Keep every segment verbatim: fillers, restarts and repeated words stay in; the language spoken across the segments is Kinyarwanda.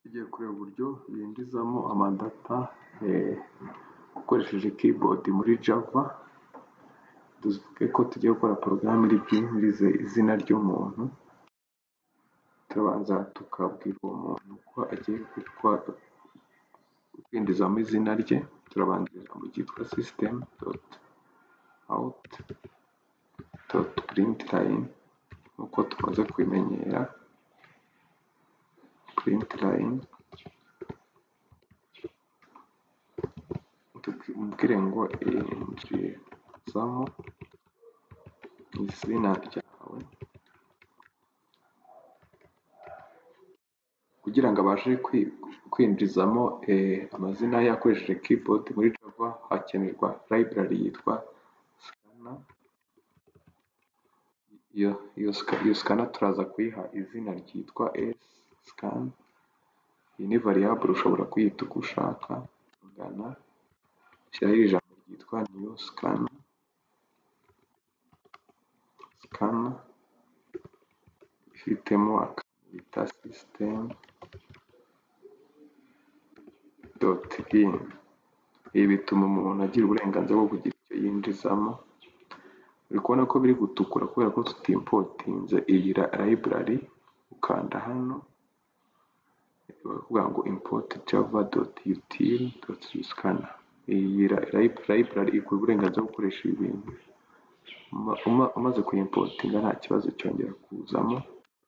Tugiye kureba uburyo binjizamo amadata ukoresheje keyboard muri Java. Tuvuge ko tugiye gukora porogaramu iri bwinjize izina ry'umuntu, turabanza tukabwira uwo muntu ko agiye kwinjizamo izina rye. Turabanza ijambo ryitwa system dot out dot println nk'uko tumaze kubimenyera. Println tubwire ngo injizamo izina ryawe, kugira ngo abashe kwinjizamo amazina ye akoresheje keyboard muri Java hakenerwa library yitwa scanner. Iyo scanner turaza kuyiha izina ryitwa scan. Iyi ni variable ushobora kuyita uko ushaka, ingana shyiraho ijambo ryitwa new scanner. Scanner ifitemo akantu bita system dot in. Ibi bituma umuntu agira uburenganzira bwo kugira icyo yinjizamo. Uri kubona ko biri gutukura kubera ko tutimportinze iyi library. Ukanda hano bavuga ngo import java.util.scanner. Iyi library ikora uburenganzira bwo gukoresha ibi bintu. Umaze kuyimportinga nta kibazo cyongera kuzamo.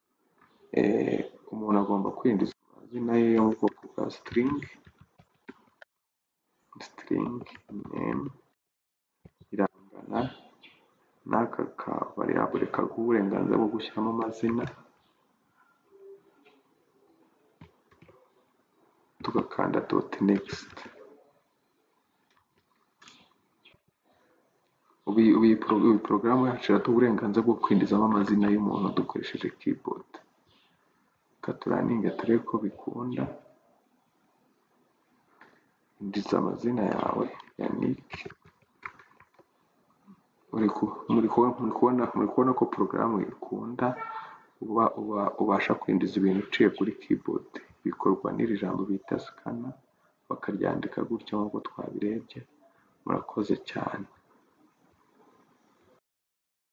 Umuntu agomba kwinjiza amazina ye yo mu bwoko bwa string. String name irangana n'aka ka variable kaguha uburenganzira bwo gushyiramo amazina, tugakanda dot next. Ubu iyi porogaramu yacu iraduha uburenganzira bwo kwinjizamo amazina y'umuntu dukoresheje keyboard. Katuraninge turebe ko bikunda. Injiza amazina yawe Yannick. Muri kubona ko porogaramu ikunda, ubasha kwinjiza ibintu uciye kuri keyboard. Bikorwa n'iri jambo bita scanner, bakaryandika gutyo nk'uko twabirebye. Murakoze cyane.